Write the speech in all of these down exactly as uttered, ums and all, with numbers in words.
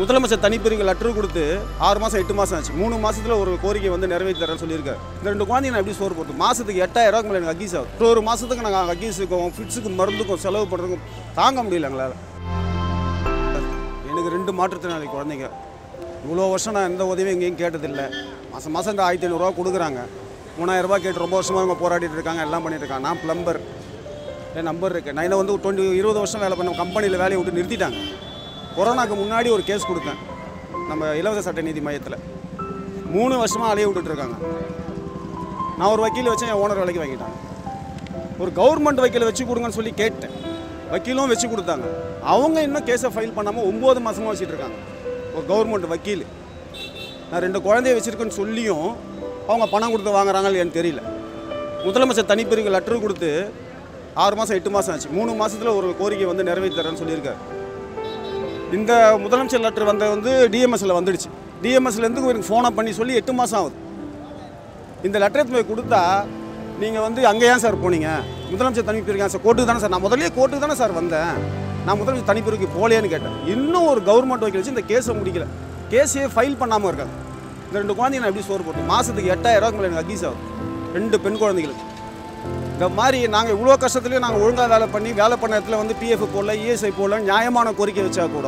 முதலமைச்சர் தனிப்பிரிவு லெட்டர் கொடுத்து ஆறு மாதம் எட்டு மாதம் ஆச்சு. மூணு மாதத்தில் ஒரு கோரிக்கை வந்து நிறைவேற்றி தரேன்னு சொல்லியிருக்காரு. இந்த ரெண்டு குழந்தைங்க நான் எப்படி சோறு போட்டு மாதத்துக்கு எட்டாயிரம் ரூபாய்க்கு மேலே எனக்கு அக்கீஸ் ஆகும். ஒரு மாதத்துக்கு நாங்கள் அக்கீஸுக்கும் ஃபிட்ஸுக்கு மருந்துக்கும் செலவு பண்ணுறதுக்கும் தாங்க முடியல எங்களால். எனக்கு ரெண்டு மாற்றுத்திறனாளி குழந்தைங்க. இவ்வளோ வருஷம் நான் எந்த உதவியும் எங்கேயும் கேட்டதில்லை. மாதம் மாதம் இந்த ஆயிரத்தி ஐநூறுரூவா கொடுக்குறாங்க. மூணாயிரம் ரூபாய் கேட்டு ரொம்ப வருஷமாக அவங்க போராடிட்டு இருக்காங்க, எல்லாம் பண்ணிட்டு இருக்காங்க. நான் ப்ளம்பர், என் நம்பர் இருக்குது. நான் என்ன வந்து டுவெண்ட்டி இருபது வருஷம் வேலை பண்ண கம்பெனியில் வேலையை விட்டு நிறுத்திட்டாங்க. கொரோனாக்கு முன்னாடி ஒரு கேஸ் கொடுத்தேன் நம்ம இலவச சட்ட நீதி மையத்தில். மூணு வருஷமாக அலைய விட்டுட்டுருக்காங்க. நான் ஒரு வக்கீல் வச்சேன், என் ஓனர் வேலைக்கு வாங்கிட்டாங்க. ஒரு கவர்மெண்ட் வக்கீலை வச்சு கொடுங்கன்னு சொல்லி கேட்டேன். வக்கீலும் வச்சு கொடுத்தாங்க. அவங்க இன்னும் கேஸை ஃபைல் பண்ணாமல் ஒம்பது மாதமாக வச்சுட்டு இருக்காங்க. ஒரு கவர்மெண்ட் வக்கீல். நான் ரெண்டு குழந்தைய வச்சுருக்கேன்னு சொல்லியும் அவங்க பணம் கொடுத்து வாங்குறாங்கன்னு எனக்கு தெரியல. முதலமைச்சர் தனிப்பிரிவு லெட்டர் கொடுத்து ஆறு மாதம் எட்டு மாதம் ஆச்சு. மூணு மாதத்தில் ஒரு கோரிக்கை வந்து நிறைவேற்றி தரேன்னு சொல்லியிருக்காரு. இந்த முதலமைச்சர் லெட்டர் வந்த வந்து டிஎம்எஸ்சில் வந்துடுச்சு. டிஎம்எஸ்லேருந்து எனக்கு ஃபோனை பண்ணி சொல்லி எட்டு மாதம் ஆகுது. இந்த லெட்டரை போய் கொடுத்தா நீங்கள் வந்து அங்கே ஏன் சார் போனீங்க, முதலமைச்சர் தனிப்பிரிவு சார் கோர்ட்டுக்கு தானே சார், நான் முதலே கோர்ட்டுக்கு தானே சார் வந்தேன், நான் முதலமைச்சர் தனிப்பிரிவுக்கு போகலையான்னு கேட்டேன். இன்னும் ஒரு கவர்மெண்ட் வக்கீல் வச்சு இந்த கேஸை முடிக்கல. கேஸையே ஃபைல் பண்ணாமல் இருக்காங்க. இந்த ரெண்டு குழந்தைங்க நான் எப்படி சோறு போட்டேன். மாதத்துக்கு எட்டாயிரம் ரூபாய்க்கு மேலே எனக்கு அக்கீஸ் ஆகுது. ரெண்டு பெண் குழந்தைகளுக்கு. இந்த மாதிரி நாங்கள் இவ்வளோ கஷ்டத்துலேயும் நாங்கள் ஒழுங்காக வேலை பண்ணி வேலை பண்ண இடத்துல வந்து பிஎஃப் போடல, இஎஸ்ஐ போடல, நியாயமான கோரிக்கை வச்சா கூட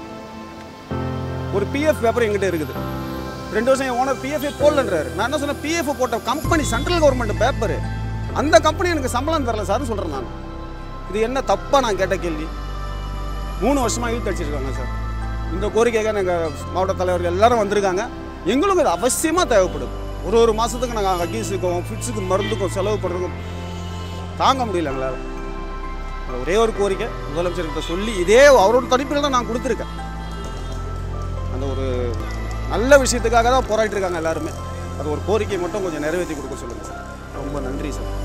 ஒரு பிஎஃப் பேப்பர் எங்கிட்ட இருக்குது. ரெண்டு வருஷம் என் ஓனர் பிஎஃப்ஏ போடலன்றாரு. நான் என்ன சொன்னேன், பிஎஃப் போட்ட கம்பெனி சென்ட்ரல் கவர்மெண்ட் பேப்பரு, அந்த கம்பெனி எனக்கு சம்பளம் தரல சார்னு சொல்கிறேன் நான். இது என்ன தப்பாக நான் கேட்ட கேள்வி? மூணு வருஷமாக இழுத்து அடிச்சிருக்காங்க சார். இந்த கோரிக்கைக்காக எங்கள் மாவட்ட தலைவர்கள் எல்லாரும் வந்திருக்காங்க. எங்களுக்கும் இது அவசியமாக தேவைப்படுது. ஒரு ஒரு மாதத்துக்கு நாங்கள் அக்கீஸுக்கும் ஃபிட்ஸுக்கு மருந்துக்கும் செலவு பண்ணுறதுக்கும் தாங்க முடியல எங்களால். ஒரே ஒரு கோரிக்கை முதலமைச்சர்கிட்ட சொல்லி இதே அவரோட தனிப்பில் தான் நான் கொடுத்துருக்கேன். அந்த ஒரு நல்ல விஷயத்துக்காக தான் போராடிட்டு இருக்காங்க எல்லாருமே. அது ஒரு கோரிக்கை மட்டும் கொஞ்சம் நிறைவேற்றி கொடுக்க சொல்லுங்கள் சார். ரொம்ப நன்றி சார்.